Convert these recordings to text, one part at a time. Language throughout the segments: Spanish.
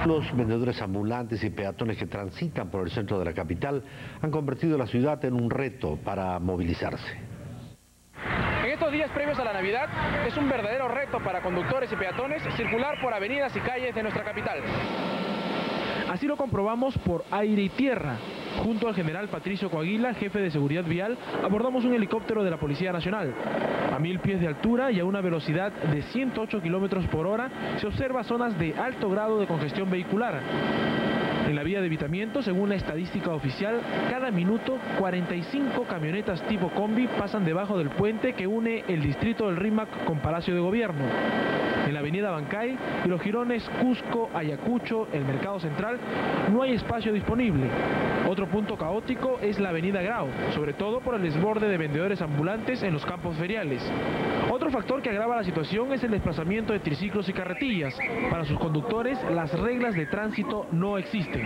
Los vendedores ambulantes y peatones que transitan por el centro de la capital han convertido la ciudad en un reto para movilizarse. En estos días previos a la Navidad es un verdadero reto para conductores y peatones circular por avenidas y calles de nuestra capital. Así lo comprobamos por aire y tierra. Junto al general Patricio Coaguila, jefe de seguridad vial, abordamos un helicóptero de la Policía Nacional. A 1000 pies de altura y a una velocidad de 108 kilómetros por hora se observa zonas de alto grado de congestión vehicular. En la vía de evitamiento, según la estadística oficial, cada minuto 45 camionetas tipo combi pasan debajo del puente que une el distrito del Rímac con Palacio de Gobierno. En la avenida Bancay y los jirones Cusco, Ayacucho, el Mercado Central, no hay espacio disponible. Otro punto caótico es la avenida Grau, sobre todo por el desborde de vendedores ambulantes en los campos feriales. Otro factor que agrava la situación es el desplazamiento de triciclos y carretillas. Para sus conductores, las reglas de tránsito no existen.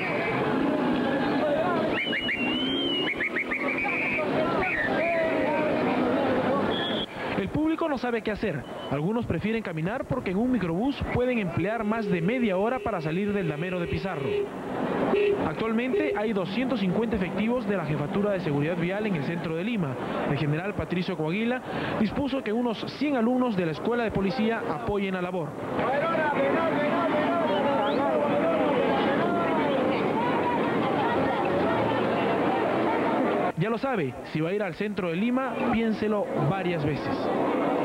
El público no sabe qué hacer. Algunos prefieren caminar porque en un microbús pueden emplear más de media hora para salir del damero de Pizarro. Actualmente hay 250 efectivos de la Jefatura de Seguridad Vial en el centro de Lima. El general Patricio Coaguila dispuso que unos 100 alumnos de la Escuela de Policía apoyen la labor. Ya lo sabe, si va a ir al centro de Lima, piénselo varias veces.